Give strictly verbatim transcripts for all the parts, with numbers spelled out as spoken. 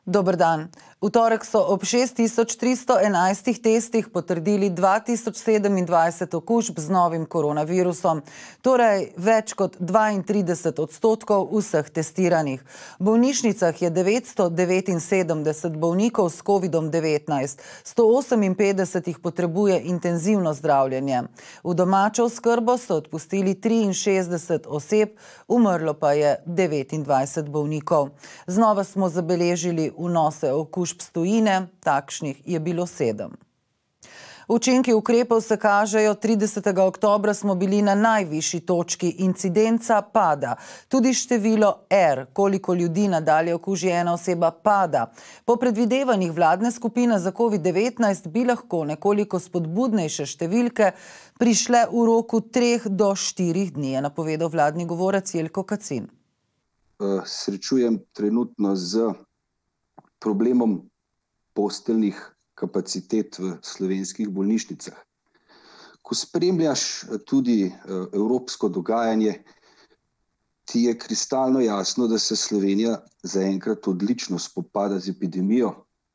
Dober dan. V torek so ob šest tisoč tristo enajstih testih potrdili dva tisoč sedemindvajset okužb z novim koronavirusom, torej več kot dvaintrideset odstotkov vseh testiranih. V bolnišnicah je devetsto devetinsedemdeset bolnikov s kovidom devetnajst, sto oseminpetdeset jih potrebuje intenzivno zdravljenje. V domačo oskrbo so odpustili triinšestdeset oseb, umrlo pa je devetindvajset bolnikov. Znova smo zabeležili vnose okužb z tujine, takšnih je bilo sedem. Učinki ukrepov se kažejo, tridesetega oktobra smo bili na najvišji točki, incidenca pada. Tudi število R, koliko ljudi nadalje okuži ena oseba, pada. Po predvidevanjih vladne skupine za covid devetnajst bi lahko nekoliko spodbudnejše številke prišle v roku treh do štirih dni, je napovedal vladni govorec Jelko Kacin. Srečujem trenutno z problemom posteljnih kapacitet v slovenskih bolnišnicah. Ko spremljaš tudi evropsko dogajanje, ti je kristalno jasno, da se Slovenija zaenkrat odlično spopada z epidemijo.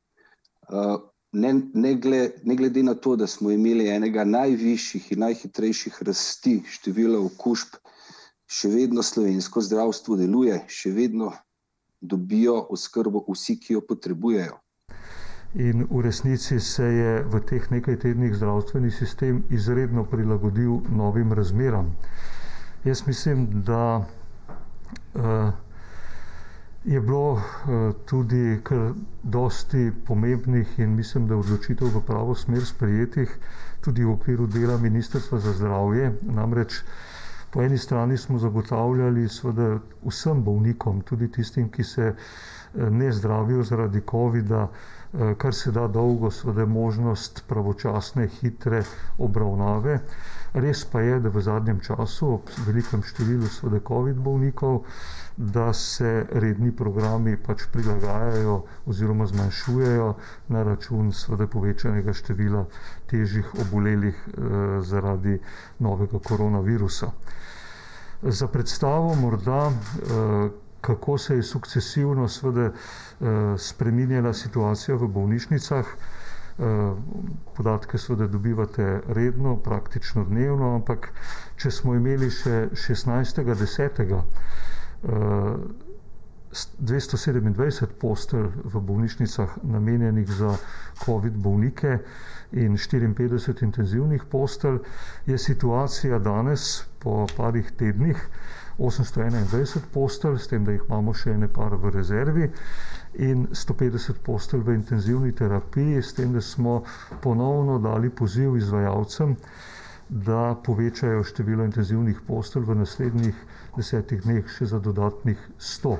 Ne, ne, glede, ne glede na to, da smo imeli enega najvišjih in najhitrejših rasti števila okužb, še vedno slovensko zdravstvo deluje, še vedno dobijo oskrbo vsi, ki jo potrebujejo. In v resnici se je v teh nekaj tednih zdravstveni sistem izredno prilagodil novim razmeram. Jaz mislim, da uh, je bilo uh, tudi kar dosti pomembnih in mislim, da odločitev v pravo smer sprejetih tudi v okviru dela Ministrstva za zdravje. Namreč po eni strani smo zagotavljali seveda vsem bolnikom, tudi tistim, ki se ne zdravijo zaradi covida, kar se da dolgo seveda možnost pravočasne, hitre obravnave. Res pa je, da v zadnjem času ob velikem številu seveda covid bolnikov, da se redni programi pač prilagajajo oziroma zmanjšujejo na račun seveda povečanega števila težjih obolelih eh, zaradi novega koronavirusa. Za predstavo morda, eh, kako se je sukcesivno seveda eh, spreminjala situacija v bolnišnicah. Podatke seveda dobivate redno, praktično dnevno, ampak če smo imeli še šestnajstega desetega dvesto sedemindvajset postelj v bolnišnicah namenjenih za covid bolnike in štiriinpetdeset intenzivnih postelj, je situacija danes po parih tednih osemsto enaindvajset postelj, s tem, da jih imamo še ene par v rezervi, in sto petdeset postelj v intenzivni terapiji, s tem, da smo ponovno dali poziv izvajalcem, da povečajo število intenzivnih postelj v naslednjih desetih dneh še za dodatnih sto.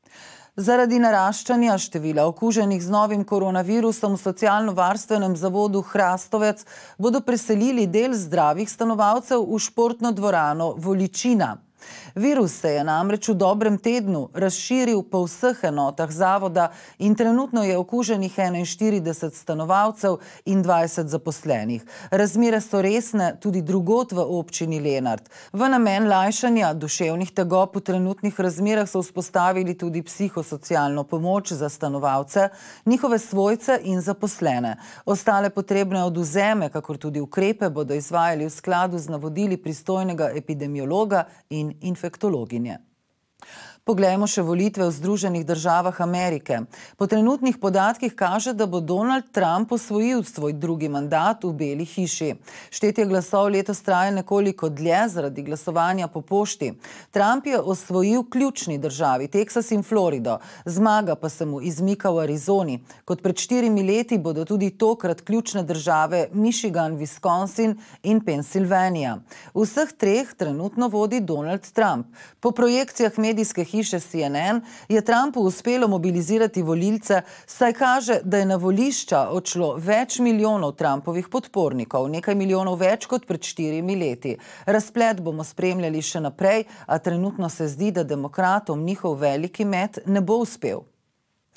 Zaradi naraščanja števila okuženih z novim koronavirusom v socialno-varstvenem zavodu Hrastovec bodo preselili del zdravih stanovalcev v športno dvorano Voličina. Virus se je namreč v dobrem tednu razširil po vseh enotah zavoda in trenutno je okuženih enainštirideset stanovalcev in dvajset zaposlenih. Razmere so resne tudi drugod v občini Lenart. V namen lajšanja duševnih tegob v trenutnih razmerah so vzpostavili tudi psihosocialno pomoč za stanovalce, njihove svojce in zaposlene. Ostale potrebne odvzeme, kakor tudi ukrepe, bodo izvajali v skladu z navodili pristojnega epidemiologa in infektologinje. Poglejmo še volitve v Združenih državah Amerike. Po trenutnih podatkih kaže, da bo Donald Trump osvojil svoj drugi mandat v Beli hiši. Štetje glasov letos traja nekoliko dlje zaradi glasovanja po pošti. Trump je osvojil ključni državi, Teksas in Florido, zmaga pa se mu izmika v Arizoni. Kot pred štirimi leti bodo tudi tokrat ključne države Michigan, Wisconsin in Pennsylvania. V vseh treh trenutno vodi Donald Trump. Po projekcijah medijske hiše C N N je Trumpu uspelo mobilizirati volilce, saj kaže, da je na volišča odšlo več milijonov Trumpovih podpornikov, nekaj milijonov več kot pred štirimi leti. Razplet bomo spremljali še naprej, a trenutno se zdi, da demokratom njihov veliki met ne bo uspel.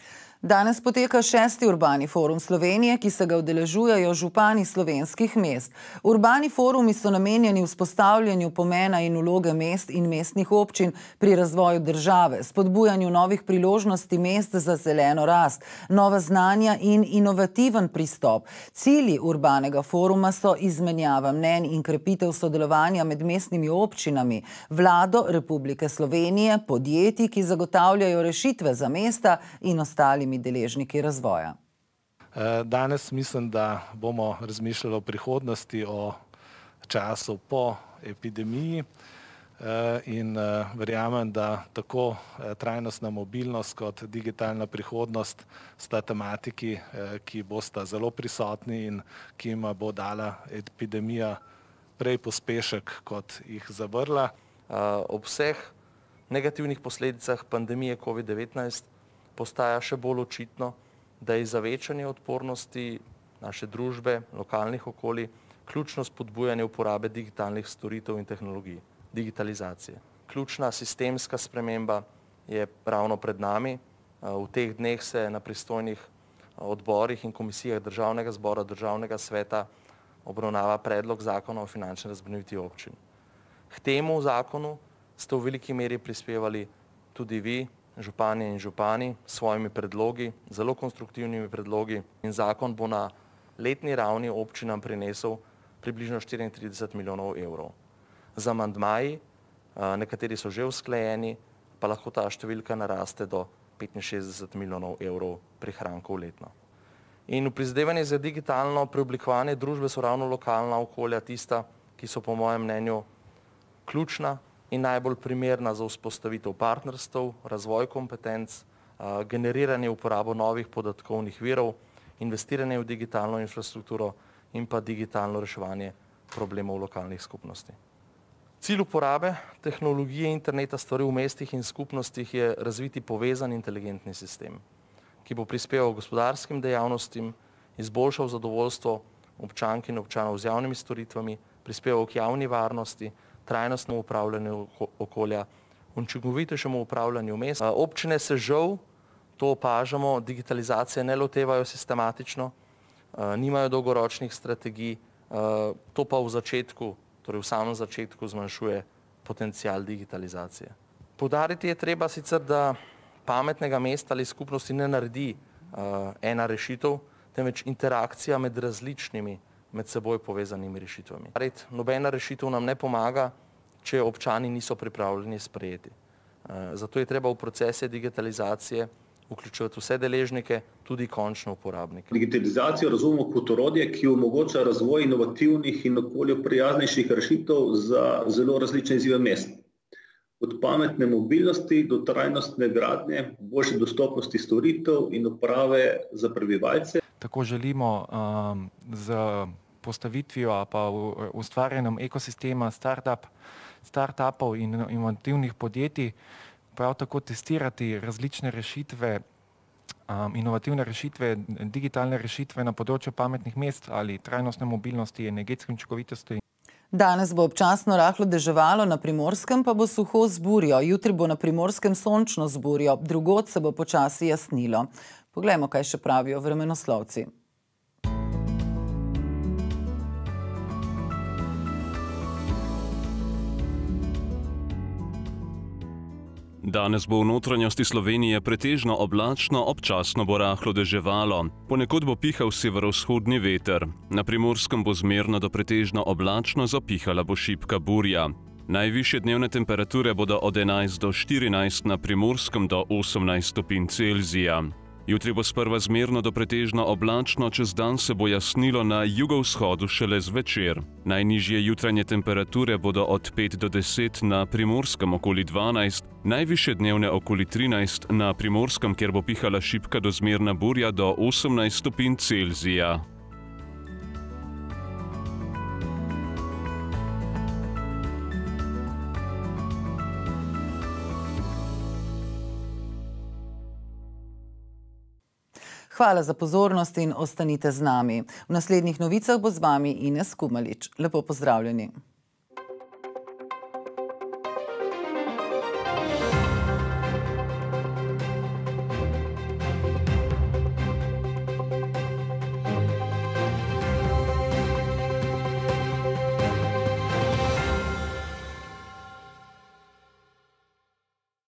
Danes poteka šesti urbani forum Slovenije, ki se ga udeležujejo župani slovenskih mest. Urbani forumi so namenjeni vzpostavljanju pomena in vloge mest in mestnih občin pri razvoju države, spodbujanju novih priložnosti mest za zeleno rast, nova znanja in inovativen pristop. Cilji urbanega foruma so izmenjava mnenj in krepitev sodelovanja med mestnimi občinami, Vlado Republike Slovenije, podjetji, ki zagotavljajo rešitve za mesta in ostalimi deležniki razvoja. Danes mislim, da bomo razmišljali o prihodnosti, o času po epidemiji in verjamem, da tako trajnostna mobilnost kot digitalna prihodnost sta tematiki, ki bosta zelo prisotni in ki jima bo dala epidemija prej pospešek, kot jih zavrla. Ob vseh negativnih posledicah pandemije covid devetnajst postaja še bolj očitno, da je za večanje odpornosti naše družbe, lokalnih okolij, ključno spodbujanje uporabe digitalnih storitev in tehnologij, digitalizacije. Ključna sistemska sprememba je ravno pred nami. V teh dneh se na pristojnih odborih in komisijah Državnega zbora, Državnega sveta obravnava predlog zakona o finančni razbremenitvi občin. K temu zakonu ste v veliki meri prispevali tudi vi, županje in župani, s svojimi predlogi, zelo konstruktivnimi predlogi, in zakon bo na letni ravni občinam prinesel približno štiriintrideset milijonov evrov. Z amandmaji, nekateri so že usklajeni, pa lahko ta številka naraste do petinšestdeset milijonov evrov prihrankov letno. In v prizadevanju za digitalno preoblikovanje družbe so ravno lokalna okolja tista, ki so po mojem mnenju ključna in najbolj primerna za vzpostavitev partnerstev, razvoj kompetenc, generiranje uporabo novih podatkovnih virov, investiranje v digitalno infrastrukturo in pa digitalno reševanje problemov lokalnih skupnosti. Cilj uporabe tehnologije interneta stvari v mestih in skupnostih je razviti povezan inteligentni sistem, ki bo prispeval gospodarskim dejavnostim, izboljšal zadovoljstvo občank in občanov z javnimi storitvami, prispeval k javni varnosti, trajnostnemu upravljanju okolja, učinkovitejšemu upravljanju mest. Občine se žal, to opažamo, digitalizacije ne lotevajo sistematično, nimajo dolgoročnih strategij, to pa v začetku, torej v samem začetku zmanjšuje potencial digitalizacije. Poudariti je treba sicer, da pametnega mesta ali skupnosti ne naredi ena rešitev, temveč interakcija med različnimi med seboj povezanimi rešitvami. Nobena rešitev nam ne pomaga, če občani niso pripravljeni sprejeti. Zato je treba v procese digitalizacije vključevati vse deležnike, tudi končne uporabnike. Digitalizacijo razumemo kot orodje, ki omogoča razvoj inovativnih in okolju prijaznejših rešitev za zelo različne izzive mest. Od pametne mobilnosti do trajnostne gradnje, boljše dostopnosti storitev in uprave za prebivalce. Tako želimo um, z postavitvijo pa ustvarjanjem ekosistema startup, startupov in inovativnih podjetij prav tako testirati različne rešitve, um, inovativne rešitve, digitalne rešitve na področju pametnih mest ali trajnostne mobilnosti, energetske učinkovitosti. Danes bo občasno rahlo deževalo, na Primorskem pa bo suho z burjo. Jutri bo na Primorskem sončno z burjo, drugod se bo počasi jasnilo. Poglejmo, kaj še pravijo vremenoslovci. Danes bo v notranjosti Slovenije pretežno oblačno, občasno bo rahlo deževalo. Ponekod bo pihal severovzhodni veter. Na Primorskem bo zmerno do pretežno oblačno, zapihala bo šibka burja. Najvišje dnevne temperature bodo od enajst do štirinajst, na Primorskem do osemnajst stopinj Celzija. Jutri bo sprva zmerno do pretežno oblačno, čez dan se bo jasnilo, na jugovzhodu šele zvečer. Najnižje jutranje temperature bodo od pet do deset, na Primorskem okoli dvanajst, najvišje dnevne okoli trinajst, na Primorskem, kjer bo pihala šibka do zmerna burja, do osemnajst stopinj Celzija. Hvala za pozornost in ostanite z nami. V naslednjih novicah bo z vami Ines Kumalič. Lepo pozdravljeni.